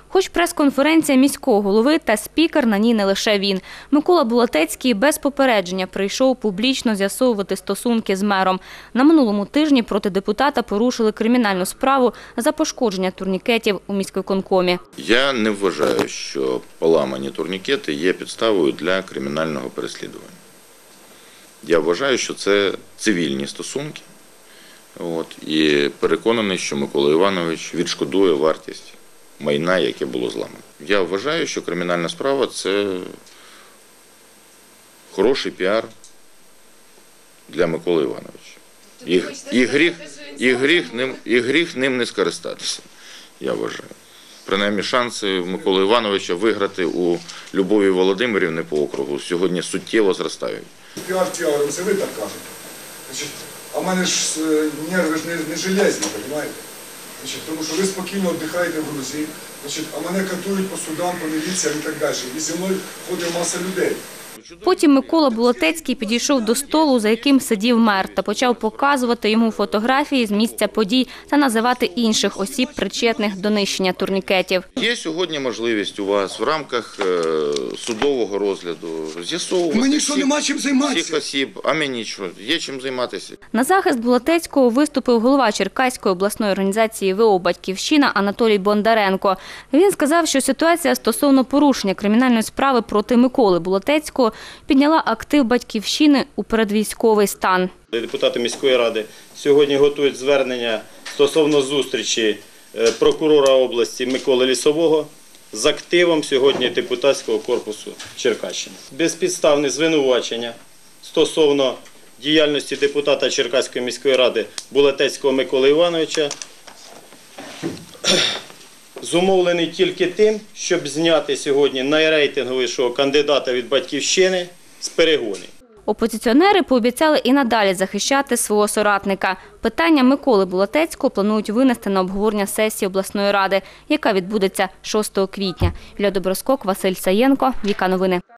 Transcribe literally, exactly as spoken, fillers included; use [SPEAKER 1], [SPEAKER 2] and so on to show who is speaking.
[SPEAKER 1] Хоч прес-конференція міського голови та спікер на ній не лише він. Микола Булатецький без попередження прийшов публічно з'ясовувати стосунки з мером. На минулому тижні проти депутата порушили кримінальну справу за пошкодження турнікетів у міськвиконкомі.
[SPEAKER 2] Я не вважаю, що поламані турнікети є підставою для кримінального переслідування. Я вважаю, що це цивільні стосунки. От, і переконаний, що Микола Іванович відшкодує вартість майна, яке було зламано. Я вважаю, що кримінальна справа – це хороший піар для Миколи Івановича. І, і, гріх, і, гріх ним, і гріх ним не скористатися, я вважаю. Принаймні шанси Миколи Івановича виграти у Любові Володимирівни по округу сьогодні суттєво зростають.
[SPEAKER 3] Піар піаром, це ви так кажете. Значить, а в мене ж нерви ж не, не железні, розумієте? Значить, тому що ви спокійно віддихаєте в Грузії, значить, а мене катують по судам, по міліціям і так далі. І зі мною ходить маса людей.
[SPEAKER 1] Потім Микола Булатецький підійшов до столу, за яким сидів мер, та почав показувати йому фотографії з місця подій та називати інших осіб, причетних до нищення турнікетів.
[SPEAKER 2] Є сьогодні можливість у вас в рамках судового розгляду з'ясовувати
[SPEAKER 3] мені що, нема чим займатися?
[SPEAKER 2] всіх осіб, а мені що, є чим займатися.
[SPEAKER 1] На захист Булатецького виступив голова Черкаської обласної організації ВО «Батьківщина» Анатолій Бондаренко. Він сказав, що ситуація стосовно порушення кримінальної справи проти Миколи Булатецького підняла актив «Батьківщини» у передвійськовий стан.
[SPEAKER 4] Депутати міської ради сьогодні готують звернення стосовно зустрічі прокурора області Миколи Лісового з активом сьогодні депутатського корпусу Черкащини. Безпідставне звинувачення стосовно діяльності депутата Черкаської міської ради Булатецького Миколи Івановича зумовлений тільки тим, щоб зняти сьогодні найрейтинговішого кандидата від «Батьківщини» з перегонів.
[SPEAKER 1] Опозиціонери пообіцяли і надалі захищати свого соратника. Питання Миколи Булатецького планують винести на обговорення сесії обласної ради, яка відбудеться шостого квітня. Юлія Доброскок, Василь Саєнко, Віка Новини.